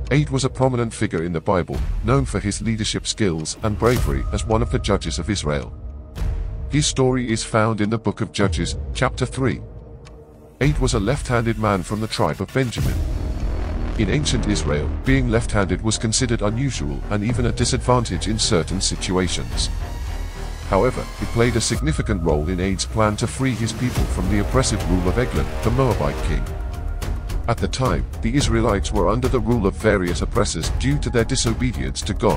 Ehud was a prominent figure in the Bible, known for his leadership skills and bravery as one of the judges of Israel. His story is found in the book of Judges, chapter 3. Ehud was a left-handed man from the tribe of Benjamin. In ancient Israel, being left-handed was considered unusual and even a disadvantage in certain situations. However, it played a significant role in Ehud's plan to free his people from the oppressive rule of Eglon, the Moabite king. At the time, the Israelites were under the rule of various oppressors due to their disobedience to God.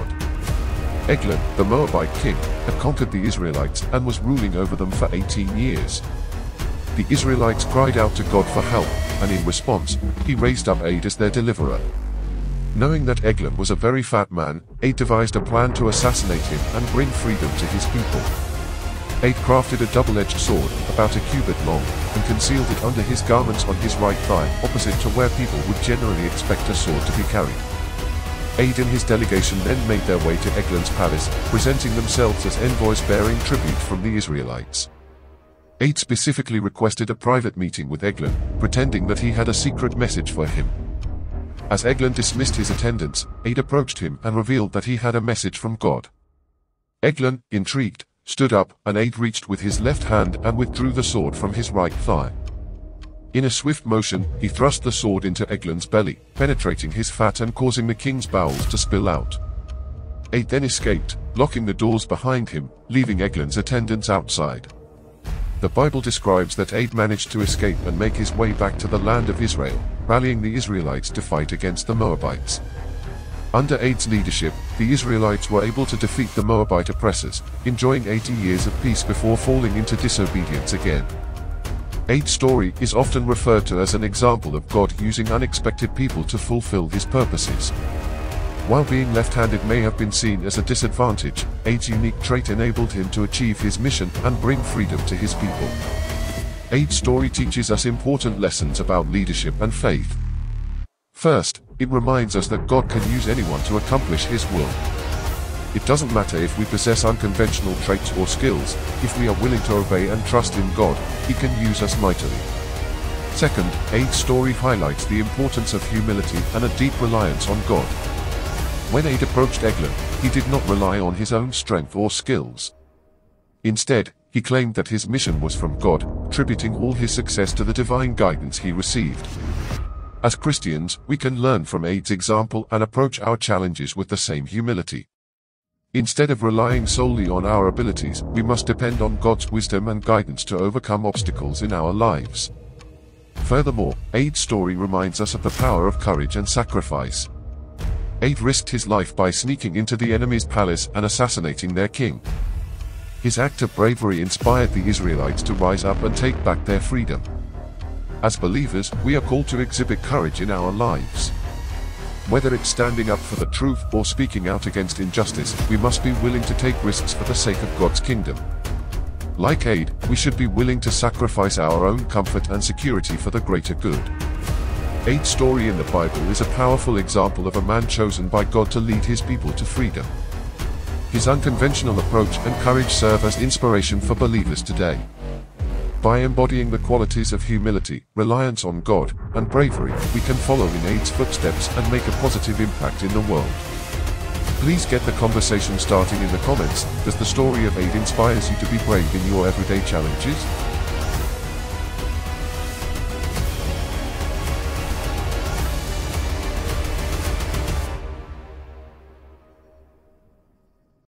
Eglon, the Moabite king, had conquered the Israelites and was ruling over them for 18 years. The Israelites cried out to God for help, and in response, he raised up Ehud as their deliverer. Knowing that Eglon was a very fat man, Ehud devised a plan to assassinate him and bring freedom to his people. Ehud crafted a double-edged sword, about a cubit long, and concealed it under his garments on his right thigh, opposite to where people would generally expect a sword to be carried. Ehud and his delegation then made their way to Eglon's palace, presenting themselves as envoys bearing tribute from the Israelites. Ehud specifically requested a private meeting with Eglon, pretending that he had a secret message for him. As Eglon dismissed his attendants, Ehud approached him and revealed that he had a message from God. Eglon, intrigued, stood up, and Ehud reached with his left hand and withdrew the sword from his right thigh. In a swift motion, he thrust the sword into Eglon's belly, penetrating his fat and causing the king's bowels to spill out. Ehud then escaped, locking the doors behind him, leaving Eglon's attendants outside. The Bible describes that Ehud managed to escape and make his way back to the land of Israel, rallying the Israelites to fight against the Moabites. Under Ehud's leadership, the Israelites were able to defeat the Moabite oppressors, enjoying 80 years of peace before falling into disobedience again. Ehud's story is often referred to as an example of God using unexpected people to fulfill his purposes. While being left-handed may have been seen as a disadvantage, Ehud's unique trait enabled him to achieve his mission and bring freedom to his people. Ehud's story teaches us important lessons about leadership and faith. First, it reminds us that God can use anyone to accomplish His will. It doesn't matter if we possess unconventional traits or skills, if we are willing to obey and trust in God, He can use us mightily. Second, Ehud's story highlights the importance of humility and a deep reliance on God. When Ehud approached Eglon, he did not rely on his own strength or skills. Instead, he claimed that his mission was from God, attributing all his success to the divine guidance he received. As Christians, we can learn from Ehud's example and approach our challenges with the same humility. Instead of relying solely on our abilities, we must depend on God's wisdom and guidance to overcome obstacles in our lives. Furthermore, Ehud's story reminds us of the power of courage and sacrifice. Ehud risked his life by sneaking into the enemy's palace and assassinating their king. His act of bravery inspired the Israelites to rise up and take back their freedom. As believers, we are called to exhibit courage in our lives. Whether it's standing up for the truth or speaking out against injustice, we must be willing to take risks for the sake of God's kingdom. Like Ehud, we should be willing to sacrifice our own comfort and security for the greater good. Ehud's story in the Bible is a powerful example of a man chosen by God to lead his people to freedom. His unconventional approach and courage serve as inspiration for believers today. By embodying the qualities of humility, reliance on God, and bravery, we can follow in Ehud's footsteps and make a positive impact in the world. Please get the conversation starting in the comments. Does the story of Ehud inspires you to be brave in your everyday challenges?